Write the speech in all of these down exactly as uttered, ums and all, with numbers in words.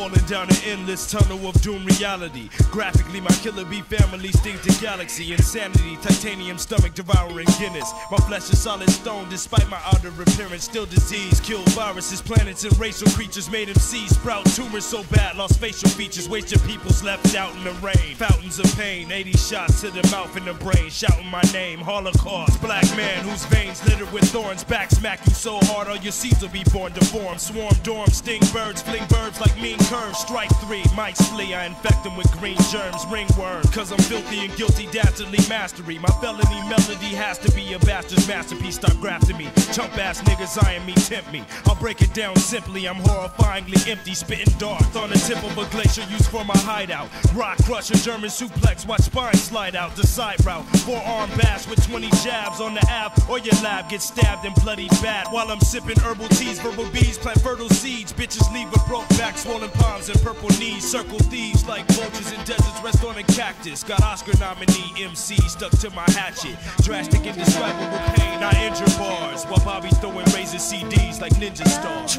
falling down an endless tunnel of doom reality. Graphically, my killer bee family stings the galaxy. Insanity, titanium stomach devouring Guinness. My flesh is solid stone despite my outer appearance. Still disease, killed viruses, planets and racial creatures. Made M Cs sprout tumors so bad, lost facial features. Wasted people's left out in the rain. Fountains of pain, eighty shots to the mouth and the brain. Shouting my name, Holocaust. Black man whose veins littered with thorns. Back smack you so hard all your seeds will be born deformed. Swarm, dorm, sting birds, fling verbs like mean curves. Strike three, might flee, I infect them with green germs. Ringworm, cause I'm filthy and guilty, dastardly mastery. My felony melody has to be a bastard's masterpiece. Stop grafting me, chump ass niggas eyeing me, tempt me. I'll break it down simply, I'm horrifyingly empty. Spitting dark on the tip of a glacier used for my hideout. Rock crusher, German suplex, watch spine slide out the side route. Forearm bash with twenty jabs on the app, or your lab gets stabbed and bloody bad. While I'm sipping herbal teas, verbal bees plant fertile seeds. Bitches leave a broke back, swollen palms and purple knees. Circle thieves like vultures in deserts, rest on a cactus. Got Oscar nominee M C stuck to my hatchet. Drastic, indescribable pain, I injure bars. While Bobby throwing razor C Ds like ninja stars.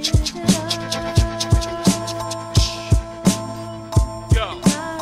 Yo.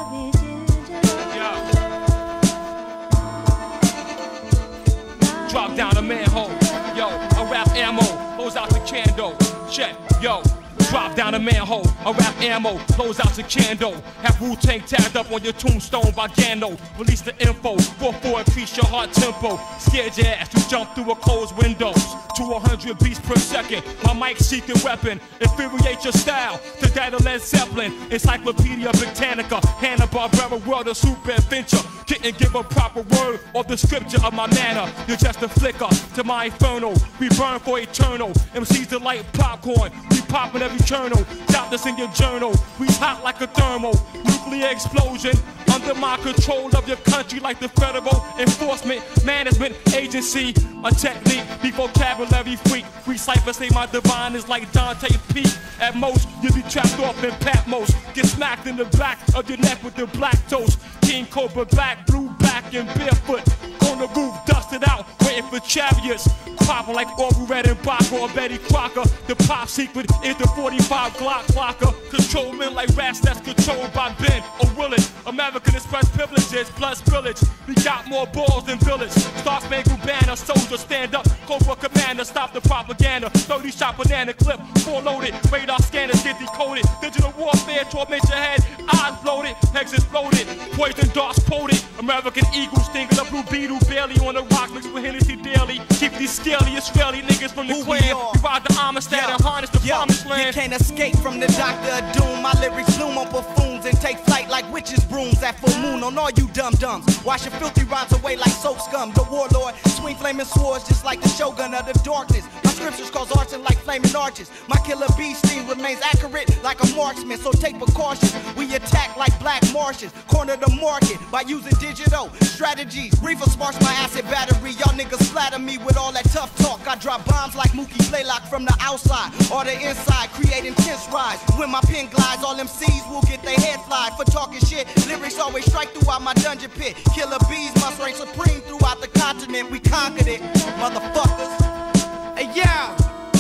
Yo. Drop down a manhole. Yo, I rap ammo, blows out the candle. Check, yo. Drop down a manhole, I rap ammo, close out your candle. Have Wu-Tang tagged up on your tombstone by Gano. Release the info, four four increase your heart tempo. Scared your ass to jump through a closed window. To one hundred beats per second, my mic secret weapon. Infuriate your style to that of Led Zeppelin. Encyclopedia Britannica, Hanna-Barbera world of super adventure. Couldn't give a proper word or the scripture of my manner. You're just a flicker to my inferno. We burn for eternal. M Cs delight popcorn. We poppin' every journal. Drop this in your journal. We hot like a thermal. Nuclear explosion. Under my control of your country like the Federal Enforcement Management Agency. My technique, the vocabulary freak. Free cipher say my divine is like Dante Peak. At most, you'll be trapped off in Patmos. Get smacked in the back of your neck with the black toast. King Cobra black, blue, black, and barefoot. On the roof, dusted out, waiting for chariots. Popping like Orville Redenbacher or Betty Crocker. The pop secret is the forty-five Glock blocker. Control men like rats that's controlled by Ben or Willard. American Express privileges plus village. We got more balls than village. Star Spangled Banner, soldier stand up. Cobra commander, stop the propaganda. thirty shot banana clip, full loaded. Radar scanners get decoded. Digital warfare, torment your head. Eyes bloated, legs exploded. Poison darts quoted. American Eagle stinging a blue beetle. Barely on the rock, mixed with Hennessy daily. Keep these scaly Israeli niggas from the clan. We ride the Amistad and harness the yo, promised land. You can't escape from the Doctor of Doom. My lyrics bloom on buffoons and take flight like witches' brooms at full moon on all you dum-dums. Wash your filthy rhymes away like soap scum. The warlord, swing flaming swords just like the shogun of the darkness. My scriptures cause arson like flaming arches. My killer bee sting remains accurate like a marksman, so take precautions. We attack like black Martians. Corner the market by using digital strategies. Reefer sparks my acid battery. Y'all niggas flatter me with all that tough talk. I drop bombs like Mookie Blaylock from the outside or the inside, create intense rise. When my pen glides, all M Cs will get their head flied for talking shit. Lyrics always strike throughout my dungeon pit. Killer bees must reign supreme throughout the continent. We conquered it, motherfuckers. Hey yo,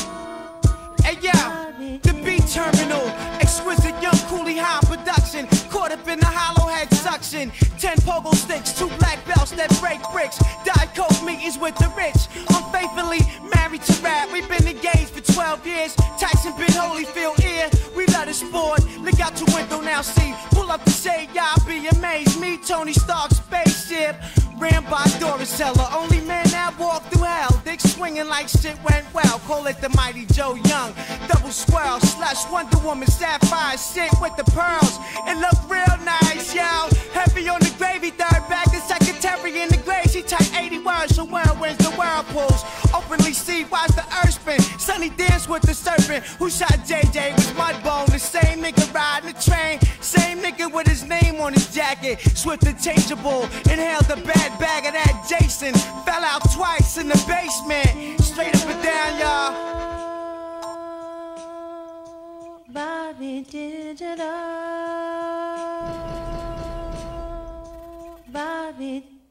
hey yo, the beat terminal, exquisite young coolie high production. Caught up in the hollow head suction. Ten pogo sticks, two black belts that break bricks. Diet Coke meetings with the rich. Unfaithfully married to rap. We've been engaged for twelve years. Tyson been Holyfield here. We love the sport. Look out your window now, see. Pull up the shade, y'all be amazed. Me, Tony Stark, spaceship. Ran by Doris Heller. Only man that walked through hell. Dick swinging like shit went well. Call it the mighty Joe Young. Double swirl, slush, Wonder Woman, sapphire, shit with the pearls. It look real nice, yo. Heavy on the gravy, third bag, the secretary in the grave. She type eighty words, so whirlwinds, the whirlpools. Openly see, watch the earth spin. Sunny dance with the serpent. Who shot J J with Mudbone? The same nigga riding the train. Same nigga with his name on his jacket. Swift and changeable. Inhaled the bad bag of that Jason. Fell out twice in the basement. Straight up and down, y'all. Bobby Digital. Bobby